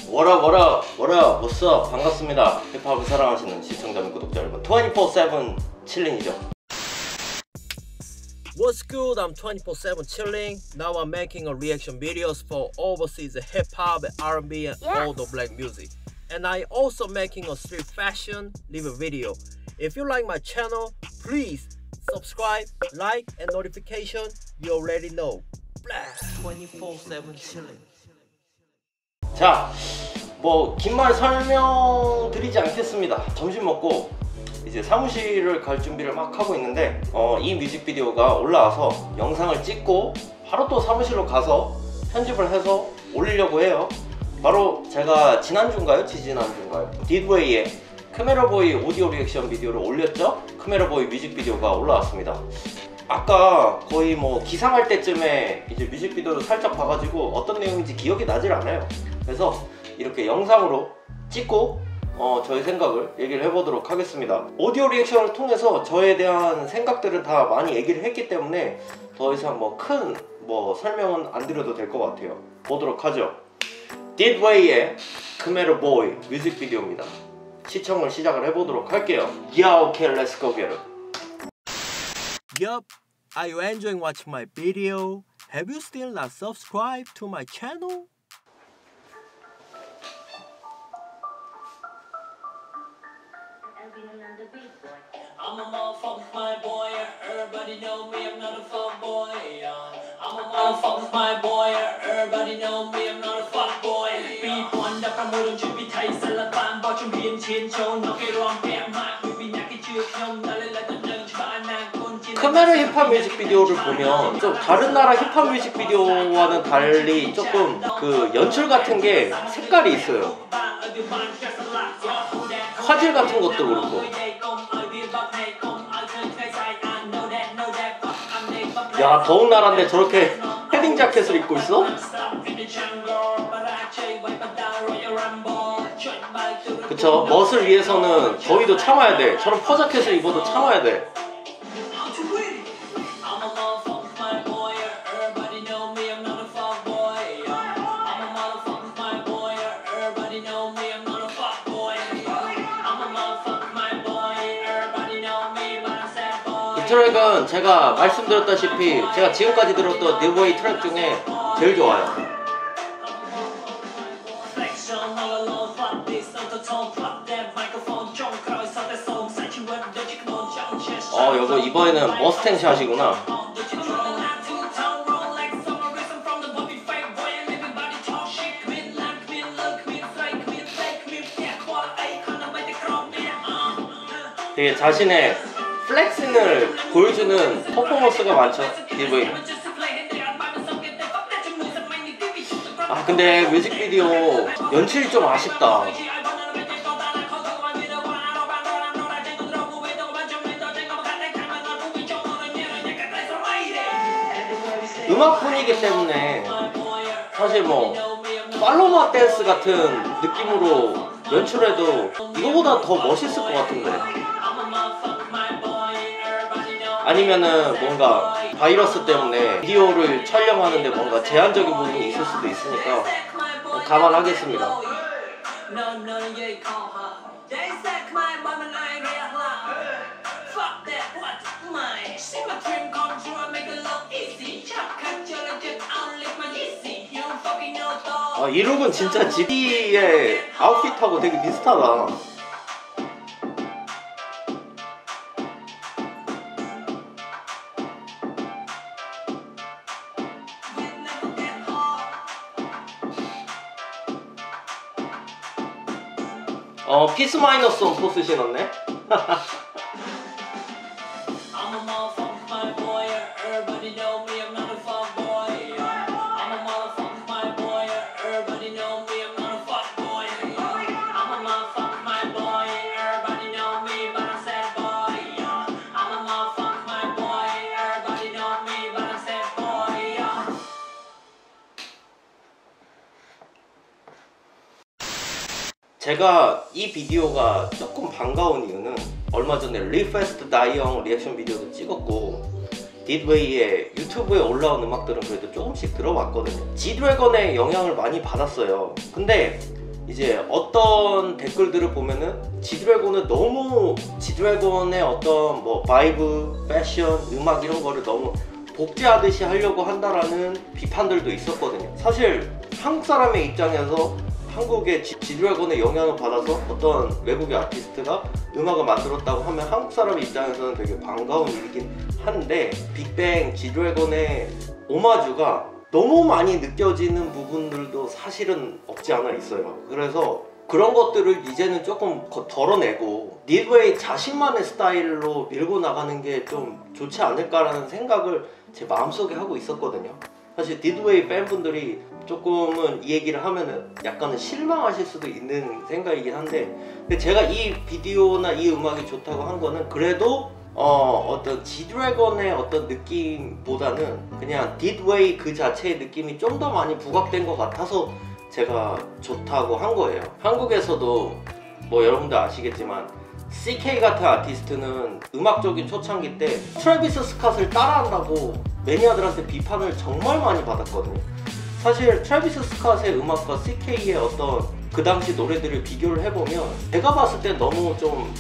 뭐라 what's 반갑습니다. 힙합을 사랑하시는 시청자 및 구독자 여러분, 24/7 칠링이죠. What's good? I'm 24/7 chilling. Now I'm making a reaction videos for overseas hip-hop, R&B and all the black music. And I also making a street fashion review video. If you like my channel, please subscribe, like and notification. You already know. Blast 24/7 chilling. 자, 뭐 긴 말 설명드리지 않겠습니다. 점심 먹고 이제 사무실을 갈 준비를 막 하고 있는데 이 뮤직비디오가 올라와서 영상을 찍고 바로 또 사무실로 가서 편집을 해서 올리려고 해요. 바로 제가 지난주인가요? 지지난주인가요? დიდ웨이의 카메라보이 오디오 리액션 비디오를 올렸죠? 카메라보이 뮤직비디오가 올라왔습니다. 아까 거의 뭐 기상할 때쯤에 이제 뮤직비디오를 살짝 봐가지고 어떤 내용인지 기억이 나질 않아요. 그래서 이렇게 영상으로 찍고 저의 생각을 얘기를 해보도록 하겠습니다. 오디오 리액션을 통해서 저에 대한 생각들은 다 많이 얘기를 했기 때문에 더 이상 큰 설명은 안 드려도 될 것 같아요. 보도록 하죠. დიდ웨이의 카메라보이 뮤직비디오입니다. 시청을 시작을 해보도록 할게요. Yeah, okay, let's go get it. Yup, are you enjoying watching my video? Have you still not subscribed to my channel? I'm a motherfucker, my boy. Everybody know me, I'm not a fuck boy. I'm a motherfucker, my boy. Everybody know me, I'm not a fuck boy. 비번 답한 모든 준비 다 있을라 반복 준비한 진정 너게로 한 배막 위비냐게 주역형 나를 내던 카메라 힙합 뮤직비디오를 보면 좀 다른 나라 힙합 뮤직비디오와는 달리 조금 그 연출 같은 게 색깔이 있어요. 화질 같은 것도 그렇고. 야, 더운 나라인데 저렇게 패딩 자켓을 입고 있어? 그쵸, 멋을 위해서는 더위도 참아야 돼. 저런 퍼자켓을 입어도 참아야 돼. 이 트랙은 제가 말씀드렸다시피 제가 지금까지 들었던 딜웨이 트랙 중에 제일 좋아요. 여보 이번에는 머스탱 샷이구나. 되게 자신의 플렉싱을 보여주는 퍼포먼스가 많죠, 딜웨이. 근데 뮤직비디오 연출이 좀 아쉽다. 음악뿐이기 때문에 사실 팔로마 댄스 같은 느낌으로 연출해도 이거보다 더 멋있을 것 같은데. 아니면은 뭔가 바이러스 때문에 비디오를 촬영하는데 뭔가 제한적인 부분이 있을 수도 있으니까 감안하겠습니다. 이 룩은 진짜 GD의 아웃핏하고 되게 비슷하다. 피스 마이너스 온 포스 신었네? 제가 이 비디오가 조금 반가운 이유는 얼마 전에 리페스트 다이형 리액션 비디오도 찍었고 დიდ웨이의 유튜브에 올라온 음악들은 그래도 조금씩 들어봤거든요. 지드래곤의 영향을 많이 받았어요. 근데 이제 어떤 댓글들을 보면은 지드래곤은 너무 지드래곤의 어떤 뭐 바이브, 패션, 음악 이런 거를 너무 복제하듯이 하려고 한다라는 비판들도 있었거든요. 사실 한국 사람의 입장에서 한국의 지드래곤의 영향을 받아서 어떤 외국의 아티스트가 음악을 만들었다고 하면 한국 사람의 입장에서는 되게 반가운 일이긴 한데, 빅뱅, 지드래곤의 오마주가 너무 많이 느껴지는 부분들도 사실은 없지 않아 있어요. 그래서 그런 것들을 이제는 조금 덜어내고 니드웨이 자신만의 스타일로 밀고 나가는 게 좀 좋지 않을까라는 생각을 제 마음속에 하고 있었거든요. 사실 니드웨이 팬분들이 조금은 이 얘기를 하면은 약간은 실망하실 수도 있는 생각이긴 한데, 근데 제가 이 비디오나 이 음악이 좋다고 한 거는 그래도 어떤 지드래곤의 어떤 느낌보다는 그냥 디드웨이 그 자체의 느낌이 좀 더 많이 부각된 것 같아서 제가 좋다고 한 거예요. 한국에서도 뭐 여러분들 아시겠지만 CK 같은 아티스트는 음악적인 초창기 때 트래비스 스캇을 따라한다고 매니아들한테 비판을 정말 많이 받았거든요. 사실 트래비스 스캇의 음악과 CK의 어떤 그 당시 노래들을 비교를 해보면 제가 봤을 때 너무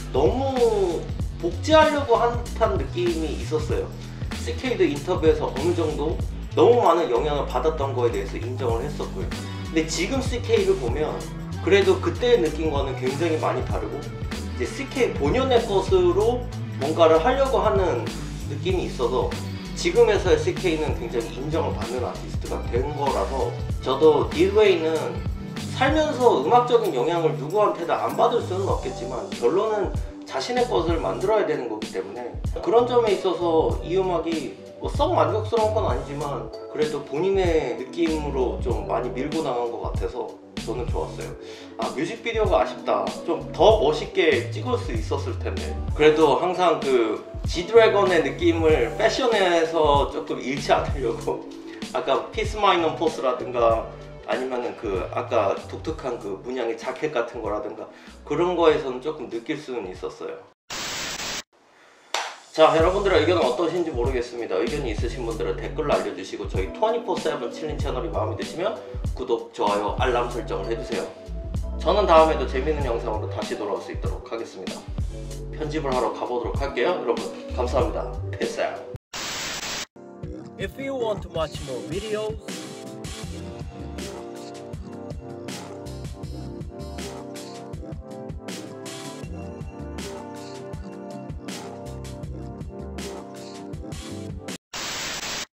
복제하려고 한 듯한 느낌이 있었어요. CK도 인터뷰에서 어느 정도 너무 많은 영향을 받았던 거에 대해서 인정을 했었고요. 근데 지금 CK를 보면 그래도 그때의 느낌과는 굉장히 많이 다르고, 이제 CK 본연의 것으로 뭔가를 하려고 하는 느낌이 있어서 지금에서의 CK는 굉장히 인정을 받는 아티스트가 된 거라서, 저도 니드웨이는 살면서 음악적인 영향을 누구한테도 안 받을 수는 없겠지만 결론은 자신의 것을 만들어야 되는 거기 때문에 그런 점에 있어서 이 음악이 뭐 썩 만족스러운 건 아니지만 그래도 본인의 느낌으로 좀 많이 밀고 나간 것 같아서 저는 좋았어요. 아, 뮤직비디오가 아쉽다. 좀 더 멋있게 찍을 수 있었을 텐데. 그래도 항상 그 지드래곤의 느낌을 패션에서 조금 잃지 않으려고 아까 피스 마이너 포스라든가 아니면은 그 아까 독특한 그 문양의 자켓 같은 거라든가 그런 거에서는 조금 느낄 수는 있었어요. 자, 여러분들의 의견은 어떠신지 모르겠습니다. 의견이 있으신 분들은 댓글로 알려주시고 저희 24/7 칠린 채널이 마음에 드시면 구독, 좋아요, 알람 설정을 해주세요. 저는 다음에도 재밌는 영상으로 다시 돌아올 수 있도록 하겠습니다. 편집을 하러 가보도록 할게요. 여러분 감사합니다. Peace out. If you want to watch more videos,